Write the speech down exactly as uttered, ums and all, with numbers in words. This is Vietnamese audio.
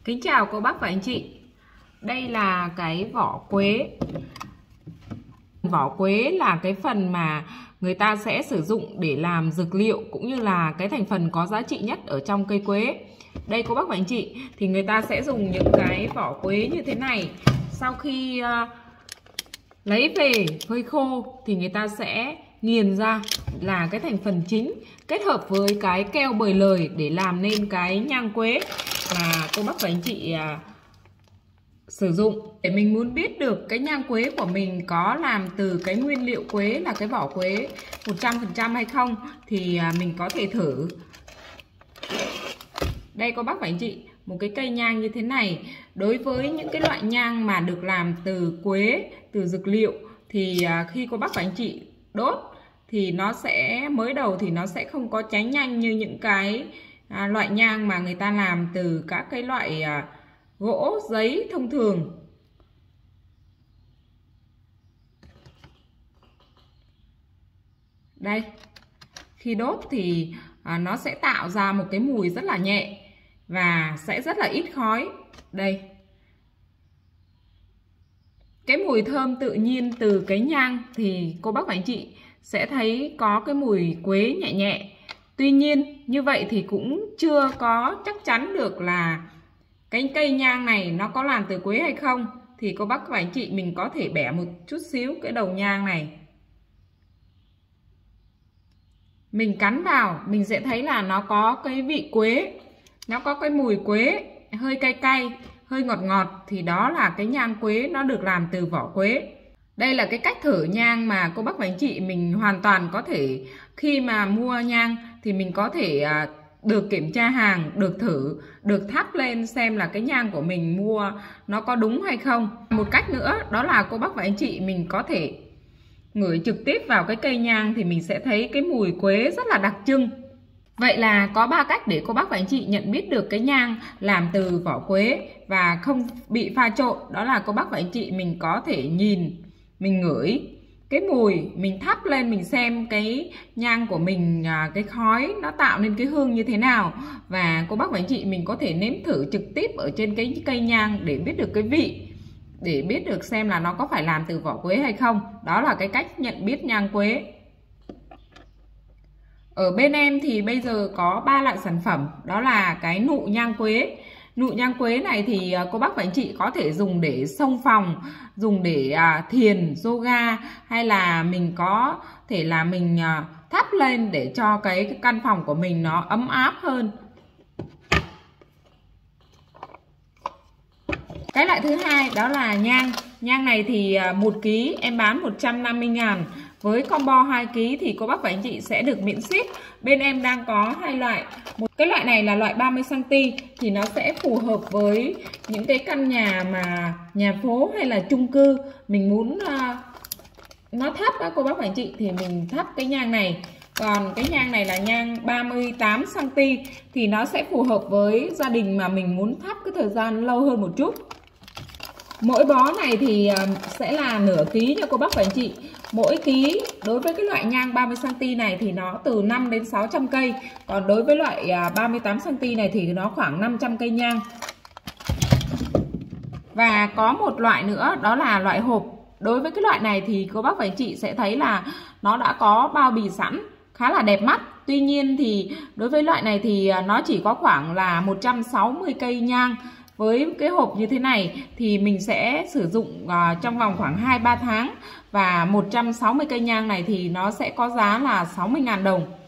Kính chào cô bác và anh chị. Đây là cái vỏ quế. Vỏ quế là cái phần mà người ta sẽ sử dụng để làm dược liệu, cũng như là cái thành phần có giá trị nhất ở trong cây quế. Đây cô bác và anh chị, thì người ta sẽ dùng những cái vỏ quế như thế này. Sau khi uh, lấy về phơi khô thì người ta sẽ nghiền ra là cái thành phần chính, kết hợp với cái keo bời lời để làm nên cái nhang quế mà cô bác và anh chị à, sử dụng. Để mình muốn biết được cái nhang quế của mình có làm từ cái nguyên liệu quế là cái vỏ quế một trăm phần trăm hay không thì à, mình có thể thử. Đây cô bác và anh chị, một cái cây nhang như thế này. Đối với những cái loại nhang mà được làm từ quế, từ dược liệu thì à, khi cô bác và anh chị đốt thì nó sẽ, mới đầu thì nó sẽ không có cháy nhanh như những cái à, loại nhang mà người ta làm từ các cái loại à, gỗ, giấy thông thường. Đây, khi đốt thì à, nó sẽ tạo ra một cái mùi rất là nhẹ và sẽ rất là ít khói. Đây, cái mùi thơm tự nhiên từ cái nhang thì cô bác và anh chị sẽ thấy có cái mùi quế nhẹ nhẹ. Tuy nhiên như vậy thì cũng chưa có chắc chắn được là cái cây nhang này nó có làm từ quế hay không. Thì cô bác và anh chị mình có thể bẻ một chút xíu cái đầu nhang này, mình cắn vào mình sẽ thấy là nó có cái vị quế, nó có cái mùi quế hơi cay cay, hơi ngọt ngọt, thì đó là cái nhang quế nó được làm từ vỏ quế. Đây là cái cách thử nhang mà cô bác và anh chị mình hoàn toàn có thể, khi mà mua nhang thì mình có thể được kiểm tra hàng, được thử, được thắp lên xem là cái nhang của mình mua nó có đúng hay không. Một cách nữa đó là cô bác và anh chị mình có thể ngửi trực tiếp vào cái cây nhang thì mình sẽ thấy cái mùi quế rất là đặc trưng. Vậy là có ba cách để cô bác và anh chị nhận biết được cái nhang làm từ vỏ quế và không bị pha trộn. Đó là cô bác và anh chị mình có thể nhìn, mình ngửi cái mùi, mình thắp lên mình xem cái nhang của mình, cái khói nó tạo nên cái hương như thế nào. Và cô bác và anh chị mình có thể nếm thử trực tiếp ở trên cái cây nhang để biết được cái vị, để biết được xem là nó có phải làm từ vỏ quế hay không. Đó là cái cách nhận biết nhang quế. Ở bên em thì bây giờ có ba loại sản phẩm, đó là cái nụ nhang quế. Nụ nhang quế này thì cô bác và anh chị có thể dùng để xông phòng, dùng để à, thiền, yoga, hay là mình có thể là mình à, thắp lên để cho cái, cái căn phòng của mình nó ấm áp hơn. Cái loại thứ hai đó là nhang. Nhang này thì một ký em bán một trăm năm mươi ngàn. Với combo hai ký thì cô bác và anh chị sẽ được miễn ship. Bên em đang có hai loại. Một cái loại này là loại ba mươi xăng ti mét thì nó sẽ phù hợp với những cái căn nhà mà nhà phố hay là chung cư mình muốn uh, nó thấp đó cô bác và anh chị, thì mình thắp cái nhang này. Còn cái nhang này là nhang ba mươi tám xăng ti mét thì nó sẽ phù hợp với gia đình mà mình muốn thắp cái thời gian lâu hơn một chút. Mỗi bó này thì sẽ là nửa ký nha cô bác và anh chị. Mỗi ký đối với cái loại nhang ba mươi xăng ti mét này thì nó từ năm đến sáu trăm cây. Còn đối với loại ba mươi tám xăng ti mét này thì nó khoảng năm trăm cây nhang. Và có một loại nữa đó là loại hộp. Đối với cái loại này thì cô bác và anh chị sẽ thấy là nó đã có bao bì sẵn, khá là đẹp mắt. Tuy nhiên thì đối với loại này thì nó chỉ có khoảng là một trăm sáu mươi cây nhang. Với cái hộp như thế này thì mình sẽ sử dụng uh, trong vòng khoảng hai ba tháng. Và một trăm sáu mươi cây nhang này thì nó sẽ có giá là sáu mươi ngàn đồng.